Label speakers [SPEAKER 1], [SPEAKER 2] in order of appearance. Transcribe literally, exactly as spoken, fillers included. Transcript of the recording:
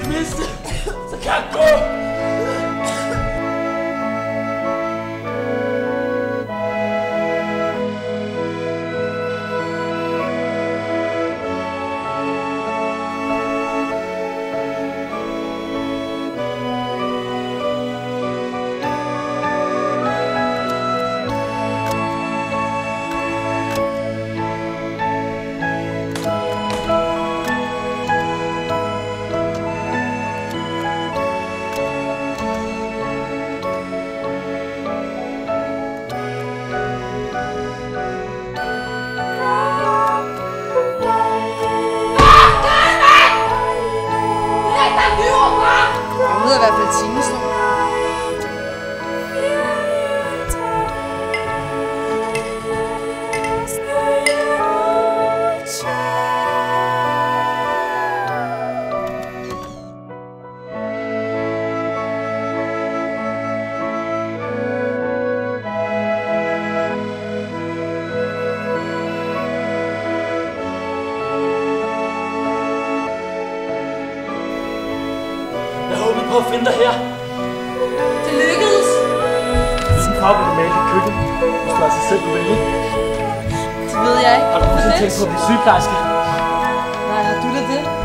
[SPEAKER 1] miste, så kan jeg gå.
[SPEAKER 2] Jeg ved i hvert fald Tine står.
[SPEAKER 1] Jeg håbede på at finde dig her.
[SPEAKER 2] Det lykkedes.
[SPEAKER 1] Hvilken farve vil du male dit køkken, hvis du altså selv vil vælge?
[SPEAKER 2] Det ved jeg ikke.
[SPEAKER 1] Har du nogensinde tænkt på at blive sygeplejerske?
[SPEAKER 2] Nej, har du da det?